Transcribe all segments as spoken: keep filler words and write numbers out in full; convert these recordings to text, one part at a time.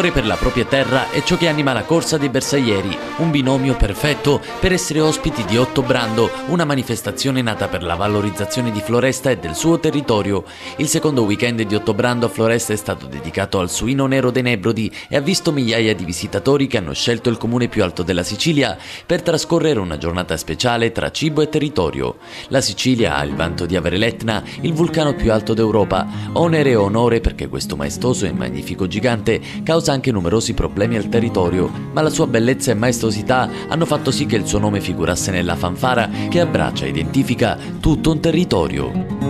L'amore per la propria terra è ciò che anima la corsa dei bersaglieri, un binomio perfetto per essere ospiti di Ottobrando, una manifestazione nata per la valorizzazione di Floresta e del suo territorio. Il secondo weekend di Ottobrando a Floresta è stato dedicato al suino nero dei Nebrodi e ha visto migliaia di visitatori che hanno scelto il comune più alto della Sicilia per trascorrere una giornata speciale tra cibo e territorio. La Sicilia ha il vanto di avere l'Etna, il vulcano più alto d'Europa, onere e onore perché questo maestoso e magnifico gigante causa anche numerosi problemi al territorio, ma la sua bellezza e maestosità hanno fatto sì che il suo nome figurasse nella fanfara che abbraccia e identifica tutto un territorio.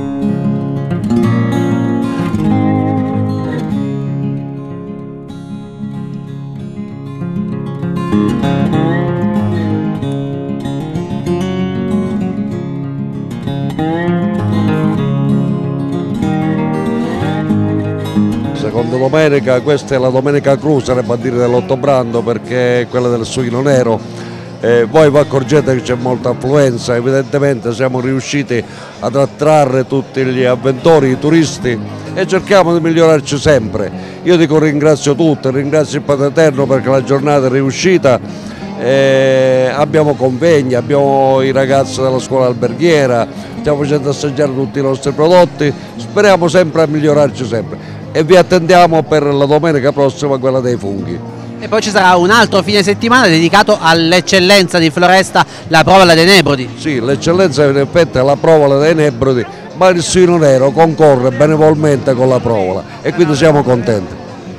Seconda domenica, questa è la domenica cru, sarebbe a dire dell'Ottobrando, perché è quella del suino nero. Eh, voi vi accorgete che c'è molta affluenza, evidentemente siamo riusciti ad attrarre tutti gli avventori, i turisti, e cerchiamo di migliorarci sempre. Io dico ringrazio tutti, ringrazio il Padre Eterno perché la giornata è riuscita. Eh, abbiamo convegni, abbiamo i ragazzi della scuola alberghiera, stiamo facendo assaggiare tutti i nostri prodotti, speriamo sempre a migliorarci sempre. E vi attendiamo per la domenica prossima, quella dei funghi. E poi ci sarà un altro fine settimana dedicato all'eccellenza di Floresta, la Provola dei Nebrodi. Sì, l'eccellenza in effetti è la Provola dei Nebrodi, ma il suino nero concorre benevolmente con la Provola e quindi siamo contenti.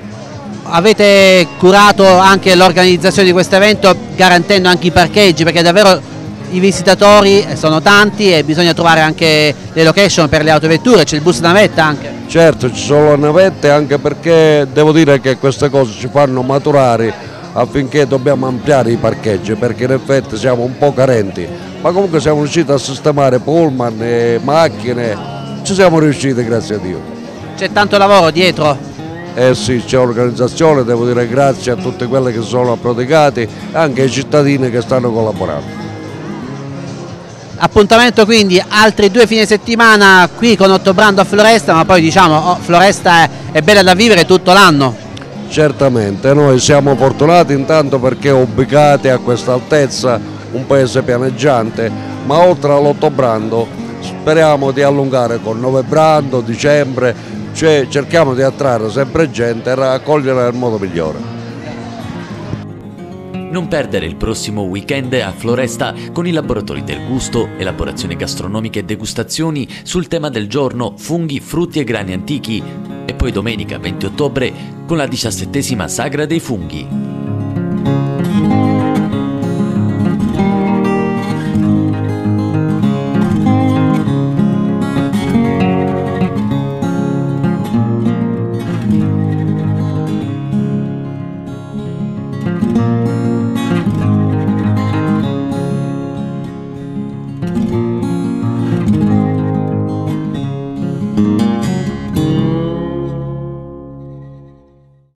Avete curato anche l'organizzazione di questo evento garantendo anche i parcheggi, perché davvero i visitatori sono tanti e bisogna trovare anche le location per le autovetture, c'è il bus navetta anche. Certo, ci sono le navette, anche perché devo dire che queste cose ci fanno maturare affinché dobbiamo ampliare i parcheggi, perché in effetti siamo un po' carenti, ma comunque siamo riusciti a sistemare pullman e macchine, ci siamo riusciti, grazie a Dio. C'è tanto lavoro dietro? Eh sì, c'è organizzazione, devo dire grazie a tutti quelli che sono prodigati e anche ai cittadini che stanno collaborando. Appuntamento quindi altri due fine settimana qui con Ottobrando a Floresta, ma poi diciamo oh, Floresta è, è bella da vivere tutto l'anno. Certamente, noi siamo fortunati intanto perché ubicati a questa altezza, un paese pianeggiante, ma oltre all'Ottobrando speriamo di allungare con Novebrando, dicembre, cioè cerchiamo di attrarre sempre gente e raccogliere nel modo migliore. Non perdere il prossimo weekend a Floresta con i laboratori del gusto, elaborazioni gastronomiche e degustazioni sul tema del giorno, funghi, frutti e grani antichi. E poi domenica venti ottobre con la diciassettesima Sagra dei Funghi.